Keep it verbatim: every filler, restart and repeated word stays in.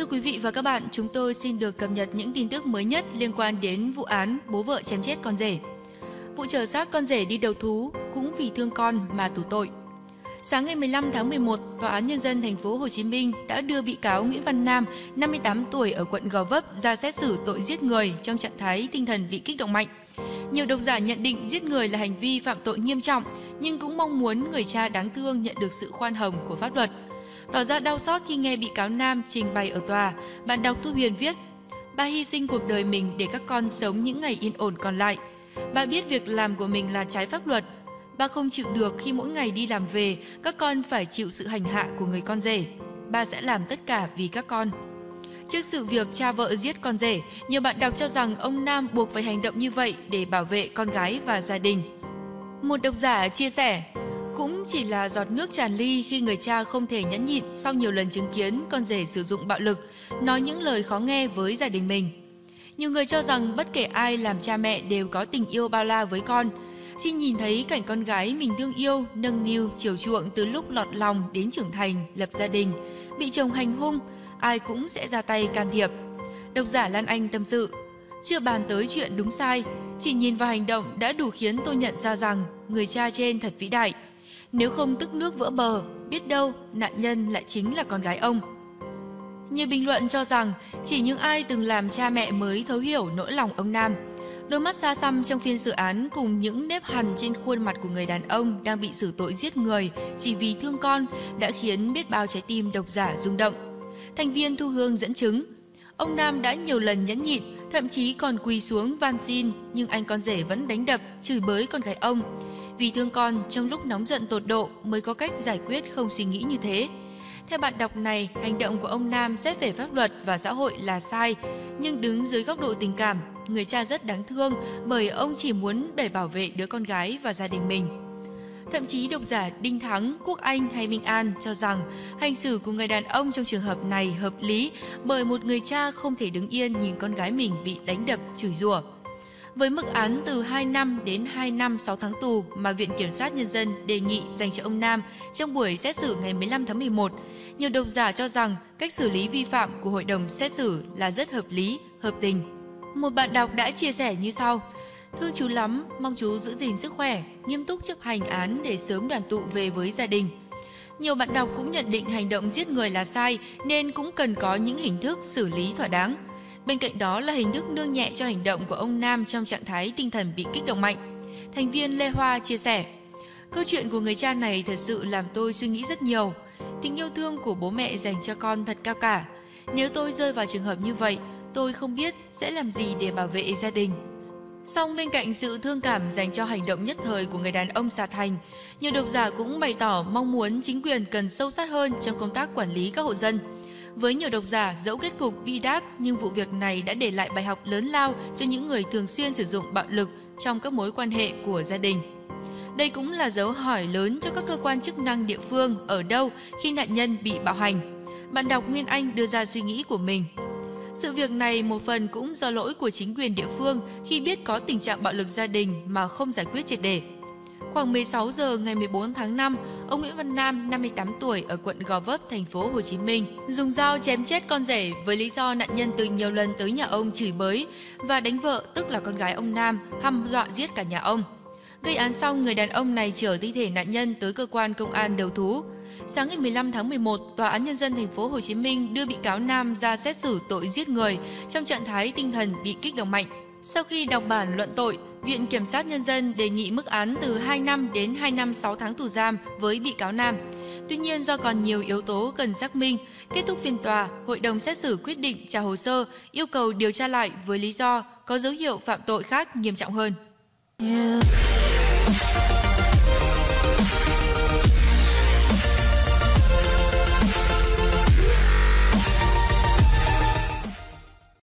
quý vị và các bạn, chúng tôi xin được cập nhật những tin tức mới nhất liên quan đến vụ án bố vợ chém chết con rể. Vụ chở xác con rể đi đầu thú cũng vì thương con mà tù tội. Sáng ngày mười lăm tháng mười một, Tòa án Nhân dân thành phố Hồ Chí Minh đã đưa bị cáo Nguyễn Văn Nam, năm mươi tám tuổi ở quận Gò Vấp ra xét xử tội giết người trong trạng thái tinh thần bị kích động mạnh. Nhiều độc giả nhận định giết người là hành vi phạm tội nghiêm trọng, nhưng cũng mong muốn người cha đáng thương nhận được sự khoan hồng của pháp luật. Tỏ ra đau xót khi nghe bị cáo Nam trình bày ở tòa, bạn đọc Thu Huyền viết: Bà hy sinh cuộc đời mình để các con sống những ngày yên ổn còn lại. Bà biết việc làm của mình là trái pháp luật. Bà không chịu được khi mỗi ngày đi làm về, các con phải chịu sự hành hạ của người con rể. Bà sẽ làm tất cả vì các con. Trước sự việc cha vợ giết con rể, nhiều bạn đọc cho rằng ông Nam buộc phải hành động như vậy để bảo vệ con gái và gia đình. Một độc giả chia sẻ: cũng chỉ là giọt nước tràn ly khi người cha không thể nhẫn nhịn sau nhiều lần chứng kiến con rể sử dụng bạo lực, nói những lời khó nghe với gia đình mình. Nhiều người cho rằng bất kể ai làm cha mẹ đều có tình yêu bao la với con. Khi nhìn thấy cảnh con gái mình thương yêu, nâng niu, chiều chuộng từ lúc lọt lòng đến trưởng thành, lập gia đình, bị chồng hành hung, ai cũng sẽ ra tay can thiệp. Độc giả Lan Anh tâm sự: chưa bàn tới chuyện đúng sai, chỉ nhìn vào hành động đã đủ khiến tôi nhận ra rằng người cha trên thật vĩ đại. Nếu không tức nước vỡ bờ, biết đâu nạn nhân lại chính là con gái ông. Nhiều bình luận cho rằng chỉ những ai từng làm cha mẹ mới thấu hiểu nỗi lòng ông Nam. Đôi mắt xa xăm trong phiên xử án cùng những nếp hằn trên khuôn mặt của người đàn ông đang bị xử tội giết người chỉ vì thương con đã khiến biết bao trái tim độc giả rung động. Thành viên Thu Hương dẫn chứng, ông Nam đã nhiều lần nhẫn nhịn, thậm chí còn quỳ xuống van xin, nhưng anh con rể vẫn đánh đập, chửi bới con gái ông. Vì thương con, trong lúc nóng giận tột độ mới có cách giải quyết không suy nghĩ như thế. Theo bạn đọc này, hành động của ông Nam xét về pháp luật và xã hội là sai, nhưng đứng dưới góc độ tình cảm, người cha rất đáng thương bởi ông chỉ muốn để bảo vệ đứa con gái và gia đình mình. Thậm chí độc giả Đinh Thắng, Quốc Anh hay Minh An cho rằng hành xử của người đàn ông trong trường hợp này hợp lý bởi một người cha không thể đứng yên nhìn con gái mình bị đánh đập, chửi rủa. Với mức án từ hai năm đến hai năm sáu tháng tù mà Viện Kiểm sát Nhân dân đề nghị dành cho ông Nam trong buổi xét xử ngày mười lăm tháng mười một, nhiều độc giả cho rằng cách xử lý vi phạm của hội đồng xét xử là rất hợp lý, hợp tình. Một bạn đọc đã chia sẻ như sau: thương chú lắm, mong chú giữ gìn sức khỏe, nghiêm túc chấp hành án để sớm đoàn tụ về với gia đình. Nhiều bạn đọc cũng nhận định hành động giết người là sai nên cũng cần có những hình thức xử lý thỏa đáng. Bên cạnh đó là hình thức nương nhẹ cho hành động của ông Nam trong trạng thái tinh thần bị kích động mạnh. Thành viên Lê Hoa chia sẻ: câu chuyện của người cha này thật sự làm tôi suy nghĩ rất nhiều. Tình yêu thương của bố mẹ dành cho con thật cao cả. Nếu tôi rơi vào trường hợp như vậy, tôi không biết sẽ làm gì để bảo vệ gia đình. Song bên cạnh sự thương cảm dành cho hành động nhất thời của người đàn ông xà thành, nhiều độc giả cũng bày tỏ mong muốn chính quyền cần sâu sát hơn trong công tác quản lý các hộ dân. Với nhiều độc giả, dẫu kết cục bi đát nhưng vụ việc này đã để lại bài học lớn lao cho những người thường xuyên sử dụng bạo lực trong các mối quan hệ của gia đình. Đây cũng là dấu hỏi lớn cho các cơ quan chức năng địa phương ở đâu khi nạn nhân bị bạo hành. Bạn đọc Nguyên Anh đưa ra suy nghĩ của mình. Sự việc này một phần cũng do lỗi của chính quyền địa phương khi biết có tình trạng bạo lực gia đình mà không giải quyết triệt để. Khoảng mười sáu giờ ngày mười bốn tháng năm, ông Nguyễn Văn Nam, năm mươi tám tuổi ở quận Gò Vấp, thành phố Hồ Chí Minh, dùng dao chém chết con rể với lý do nạn nhân từng nhiều lần tới nhà ông chửi bới và đánh vợ, tức là con gái ông Nam, hăm dọa giết cả nhà ông. Gây án xong, người đàn ông này chở thi thể nạn nhân tới cơ quan công an đầu thú. Sáng ngày mười lăm tháng mười một, Tòa án Nhân dân thành phố Hồ Chí Minh đưa bị cáo Nam ra xét xử tội giết người trong trạng thái tinh thần bị kích động mạnh. Sau khi đọc bản luận tội, Viện Kiểm sát Nhân dân đề nghị mức án từ hai năm đến hai năm sáu tháng tù giam với bị cáo Nam. Tuy nhiên, do còn nhiều yếu tố cần xác minh, kết thúc phiên tòa, hội đồng xét xử quyết định trả hồ sơ, yêu cầu điều tra lại với lý do có dấu hiệu phạm tội khác nghiêm trọng hơn. Yeah.